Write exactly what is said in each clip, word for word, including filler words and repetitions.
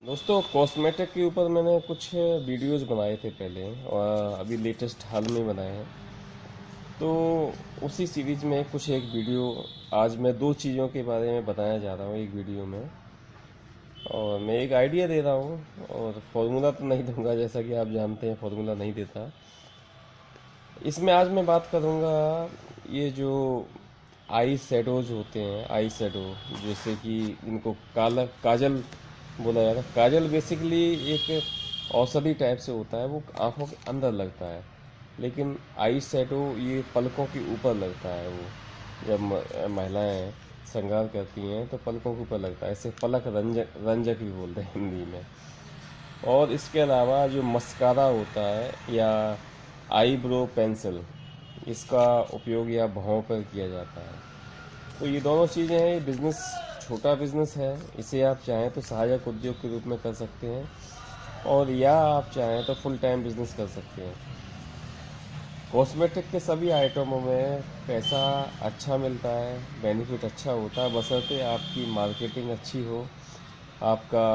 दोस्तों कॉस्मेटिक के ऊपर मैंने कुछ वीडियोस बनाए थे पहले और अभी लेटेस्ट हाल में बनाए हैं। तो उसी सीरीज में कुछ एक वीडियो आज मैं दो चीज़ों के बारे में बताया जा रहा हूँ एक वीडियो में। और मैं एक आइडिया दे रहा हूँ और फॉर्मूला तो नहीं दूंगा, जैसा कि आप जानते हैं फॉर्मूला नहीं देता। इसमें आज मैं बात करूँगा ये जो आई शेडोज होते हैं, आई शेडो, जैसे कि इनको काला काजल बोला जाता है। काजल बेसिकली एक औषधि टाइप से होता है, वो आंखों के अंदर लगता है, लेकिन आई शेडो ये पलकों के ऊपर लगता है। वो जब म- महिलाएं श्रृंगार करती हैं तो पलकों के ऊपर लगता है, इसे पलक रंजक रंजक भी बोलते हैं हिंदी में। और इसके अलावा जो मस्कारा होता है या आईब्रो पेंसिल, इसका उपयोग या भौं पर किया जाता है। तो ये दोनों चीज़ें हैं। ये बिजनेस छोटा बिजनेस है, इसे आप चाहें तो सहायक उद्योग के रूप में कर सकते हैं, और या आप चाहें तो फुल टाइम बिजनेस कर सकते हैं। कॉस्मेटिक के सभी आइटमों में पैसा अच्छा मिलता है, बेनिफिट अच्छा होता है, बशर्ते आपकी मार्केटिंग अच्छी हो, आपका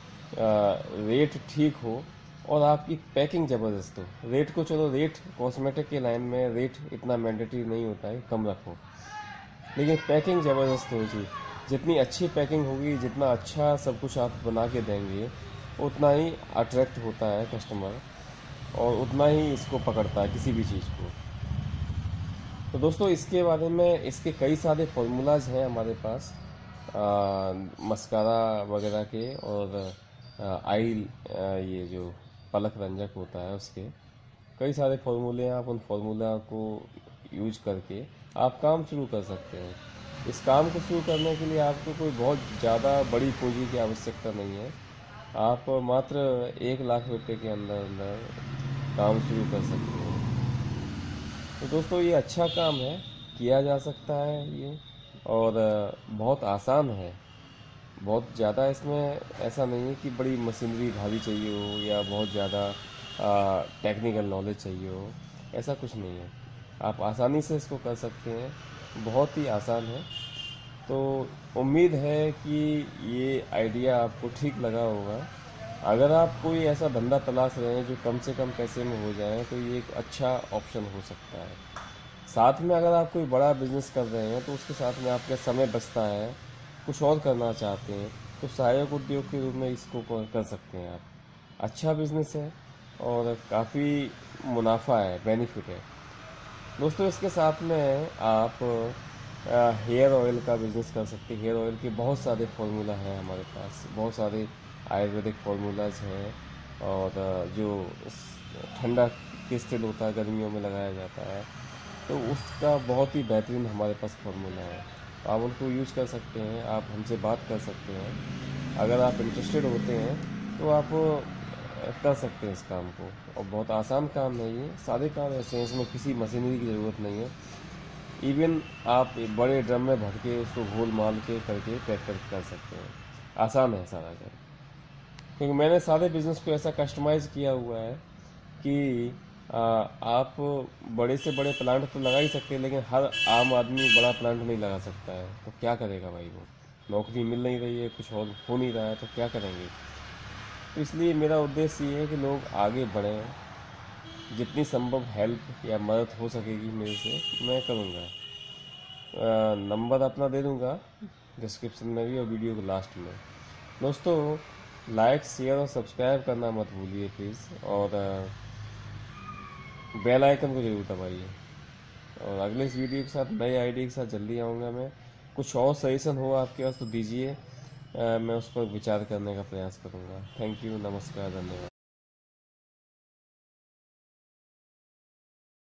रेट ठीक हो, और आपकी पैकिंग ज़बरदस्त हो। रेट को चलो, रेट कॉस्मेटिक के लाइन में रेट इतना मैंडेटरी नहीं होता है, कम रखो, लेकिन पैकिंग ज़बरदस्त होनी चाहिए। जितनी अच्छी पैकिंग होगी, जितना अच्छा सब कुछ आप बना के देंगे, उतना ही अट्रैक्ट होता है कस्टमर, और उतना ही इसको पकड़ता है किसी भी चीज़ को। तो दोस्तों इसके बारे में, इसके कई सारे फार्मूलाज हैं हमारे पास, आ, मस्कारा वगैरह के, और आ, आई आ, ये जो पलक रंजक होता है उसके कई सारे फार्मूले हैं। आप उन फार्मूला को यूज करके आप काम शुरू कर सकते हैं। इस काम को शुरू करने के लिए आपको कोई बहुत ज़्यादा बड़ी पूंजी की आवश्यकता नहीं है। आप मात्र एक लाख रुपए के अंदर अंदर काम शुरू कर सकते हैं। तो दोस्तों ये अच्छा काम है, किया जा सकता है ये, और अ, बहुत आसान है। बहुत ज़्यादा इसमें ऐसा नहीं है कि बड़ी मशीनरी भारी चाहिए हो या बहुत ज़्यादा टेक्निकल नॉलेज चाहिए हो, ऐसा कुछ नहीं है। आप आसानी से इसको कर सकते हैं, बहुत ही आसान है। तो उम्मीद है कि ये आइडिया आपको ठीक लगा होगा। अगर आप कोई ऐसा धंधा तलाश रहे हैं जो कम से कम पैसे में हो जाए, तो ये एक अच्छा ऑप्शन हो सकता है। साथ में अगर आप कोई बड़ा बिजनेस कर रहे हैं तो उसके साथ में आपका समय बचता है, कुछ और करना चाहते हैं, तो सहायक उद्योग के रूप में इसको को- कर सकते हैं आप। अच्छा बिजनेस है और काफ़ी मुनाफा है, बेनिफिट है। दोस्तों इसके साथ में आप हेयर ऑयल का बिजनेस कर सकते हैं। हेयर ऑयल के बहुत सारे फार्मूला हैं हमारे पास, बहुत सारे आयुर्वेदिक फार्मूलाज हैं। और अ, जो स- ठंडा केस तेल होता है, गर्मियों में लगाया जाता है, तो उसका बहुत ही बेहतरीन हमारे पास फार्मूला है। आप उनको यूज कर सकते हैं, आप हमसे बात कर सकते हैं। अगर आप इंटरेस्टेड होते हैं तो आप अ, कर सकते हैं इस काम को। और बहुत आसान काम है ये, सारे काम ऐसे हैं, इसमें किसी मशीनरी की ज़रूरत नहीं है। इवन आप एक बड़े ड्रम में भर के उसको घोल माल के करके पैक कर कर सकते हैं। आसान है सारा काम, क्योंकि मैंने सारे बिजनेस को ऐसा कस्टमाइज किया हुआ है कि आ, आप बड़े से बड़े प्लांट तो लगा ही सकते हैं, लेकिन हर आम आदमी बड़ा प्लांट नहीं लगा सकता है। तो क्या करेगा भाई, वो नौकरी मिल नहीं रही है, कुछ और हो नहीं रहा है, तो क्या करेंगे। तो इसलिए मेरा उद्देश्य ये है कि लोग आगे बढ़ें, जितनी संभव हेल्प या मदद हो सकेगी मेरे से मैं करूँगा। अ, नंबर अपना दे दूंगा डिस्क्रिप्शन में भी और वीडियो के लास्ट में। दोस्तों लाइक शेयर और सब्सक्राइब करना मत भूलिए प्लीज़, और बेल आइकन को जरूर दबाइए। और अगले इस वीडियो के साथ, नए आइडिया के साथ जल्दी आऊँगा मैं। कुछ और सजेशन हो आपके पास तो दीजिए, अ, मैं उस पर विचार करने का प्रयास करूँगा। थैंक यू, नमस्कार, धन्यवाद।